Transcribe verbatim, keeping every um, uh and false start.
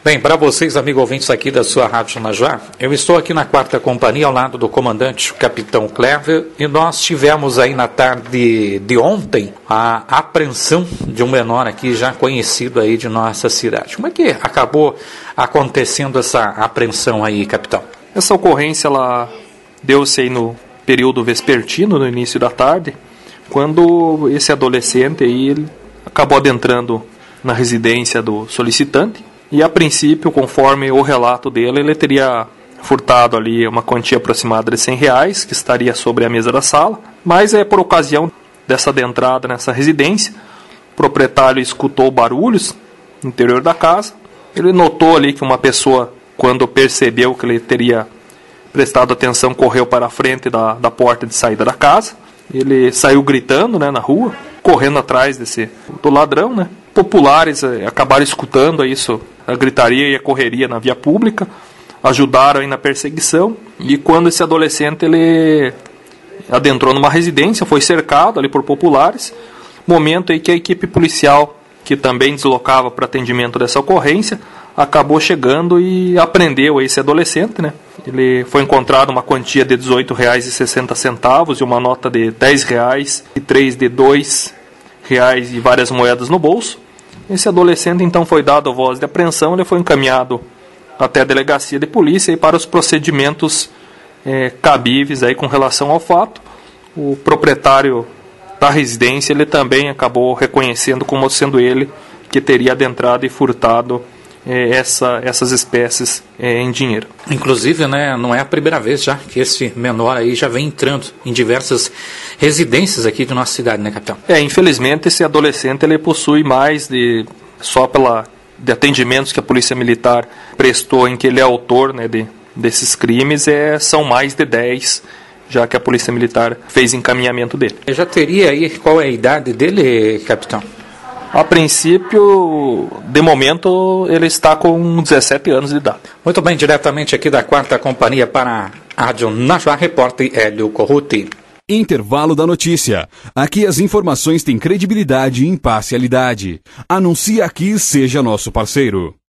Bem, para vocês, amigos ouvintes aqui da sua Rádio Najuá, eu estou aqui na quarta companhia ao lado do comandante o Capitão Clever e nós tivemos aí na tarde de ontem a apreensão de um menor aqui já conhecido aí de nossa cidade. Como é que acabou acontecendo essa apreensão aí, capitão? Essa ocorrência ela deu-se aí no período vespertino, no início da tarde, quando esse adolescente aí ele acabou adentrando na residência do solicitante. E a princípio, conforme o relato dele, ele teria furtado ali uma quantia aproximada de cem reais, que estaria sobre a mesa da sala. Mas é por ocasião dessa adentrada nessa residência, o proprietário escutou barulhos no interior da casa. Ele notou ali que uma pessoa, quando percebeu que ele teria prestado atenção, correu para a frente da, da porta de saída da casa. Ele saiu gritando, né, na rua, correndo atrás desse, do ladrão, né. Populares eh, acabaram escutando isso, a gritaria e a correria na via pública, ajudaram aí na perseguição, e quando esse adolescente ele adentrou numa residência, foi cercado ali por populares, momento aí que a equipe policial, que também deslocava para atendimento dessa ocorrência, acabou chegando e apreendeu esse adolescente, né? Ele foi encontrado uma quantia de dezoito reais e sessenta centavos e uma nota de dez reais e três de dois reais e várias moedas no bolso. Esse adolescente então foi dado a voz de apreensão, ele foi encaminhado até a delegacia de polícia e para os procedimentos é, cabíveis aí com relação ao fato. O proprietário da residência ele também acabou reconhecendo como sendo ele que teria adentrado e furtado é, essa, essas espécies é, em dinheiro. Inclusive, né, não é a primeira vez já que esse menor aí já vem entrando em diversas residências aqui de nossa cidade, né, capitão? É, infelizmente esse adolescente ele possui mais de, só pela, de atendimentos que a Polícia Militar prestou em que ele é autor, né, de, desses crimes, é, são mais de dez, já que a Polícia Militar fez encaminhamento dele. Eu já teria aí, qual é a idade dele, capitão? A princípio, de momento, ele está com dezessete anos de idade. Muito bem, diretamente aqui da quarta companhia para a Rádio Najuá, repórter Hélio Corruti. Intervalo da notícia. Aqui as informações têm credibilidade e imparcialidade. Anuncie aqui, seja nosso parceiro.